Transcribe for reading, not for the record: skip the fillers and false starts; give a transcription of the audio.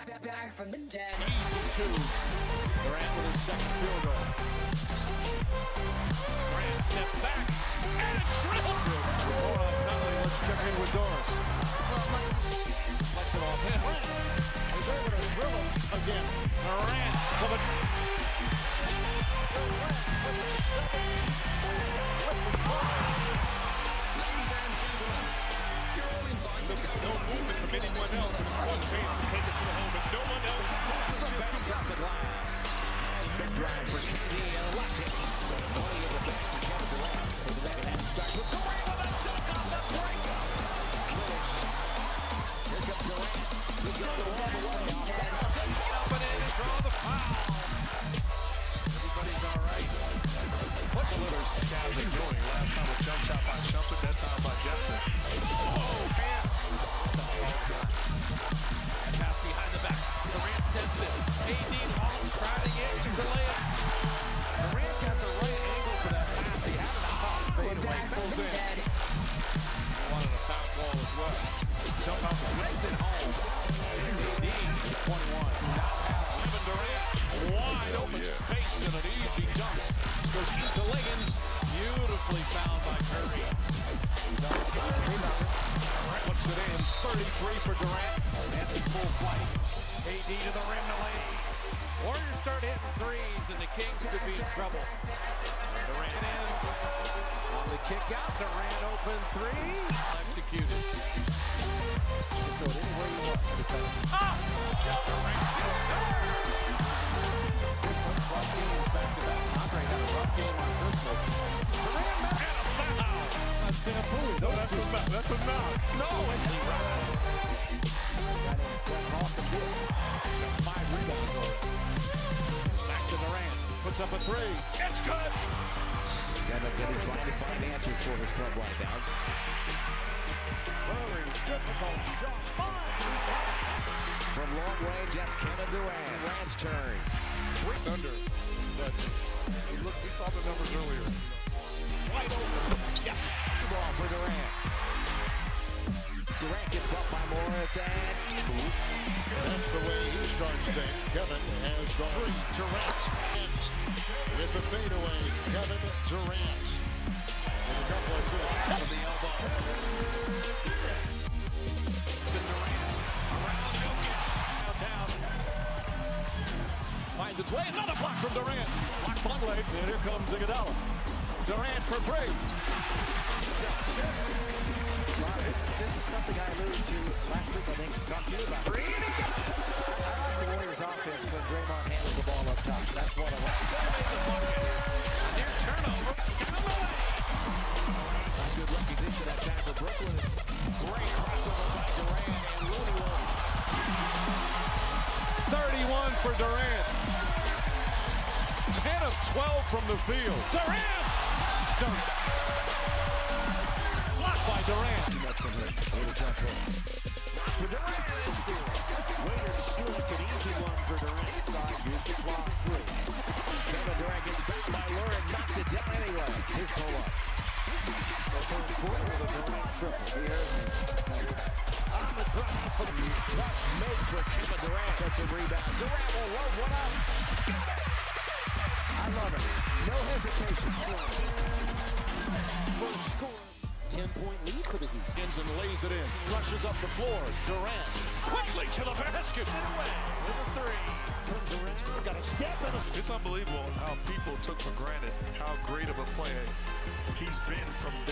Back from the dead. Easy two. Durant with his second field goal. Durant steps back and a dribble. More on Conley. Let's check in with Doris. Left it off him. He's able to dribble again. Durant with a. Ladies and gentlemen, you're all invited to go. No movement from anyone else. And it's one chance to take it to the hole, but no one else. Just beats out the glass. Big drive for KD and left it. One of the best for Kevin Durant. For the second half, starts with Durant with a dunk off the break. Here comes Durant. He's going to walk away. Up and in and draw the foul. Everybody's all right. What the little scouts are doing. Last time a jump shot by Shumpert, that time by Jetson. Oh, hands. And pass behind the back. Durant sends it. AD long crowding in to the layup. Durant got the right angle for that pass. He had it a hot fade away. Pulls in. He wanted a foul ball as well. Jump off the whipped it home. AD 21. Now has Kevin Durant. Wide open space and an easy dunk. Goes into Liggins. Beautifully found by Curry. Puts it in. 33 for Durant. And in full flight. AD to the rim to lane. Warriors start hitting threes, and the Kings could be in trouble. Durant in. On the kick out. Durant open three. Executed. You can throw it anywhere you want. Durant gets there. Rough games back-to-back. Andre had a rough game on Christmas. Durant and a foul. On Sampoui. No, that's a knock. No, it's Rise. Got in Brett Hawkins did. Got 5 rebounds already. Back to Durant. Puts up a three. It's good. He's got to be trying to find answers for his club right now. Very difficult shot. From long range, that's Kevin Durant. Durant's turn. Under, but we saw the numbers earlier. Wide open. Yeah. Ball for Durant. Durant gets bumped by Morris and that's the way he starts things. Kevin has the three. Durant with the fadeaway. Kevin Durant. And a couple of assists. Out of the elbow. Durant around Jokic. Now down. Finds its way. Another block from Durant. Block Bunley. And here comes Iguodala. Durant for three. This is something I alluded to last week, I think, talked to you about. I like the Warriors offense when Draymond handles the ball up top. That's what I like. Near turnover. Down the lane. good recognition that time for Brooklyn. Great crossover by Durant and Looney will. 31 for Durant. 10 of 12 from the field. Durant! Dunk. Blocked by Durant. For Durant is there. Waiters still an easy one for Durant. Used to block through. Kevin Durant gets back by Lurie, knocks it down anyway. His pull-up. The third quarter with a Durant triple. He heard me. On the drive from what made for Kevin Durant. That's a rebound. Durant will load one up. I love it. No hesitation. First score. 10-point lead for the Heat. And lays it in. Rushes up the floor. Durant quickly to the basket. And away with a three. Durant got a step in. It's unbelievable how people took for granted how great of a player he's been from day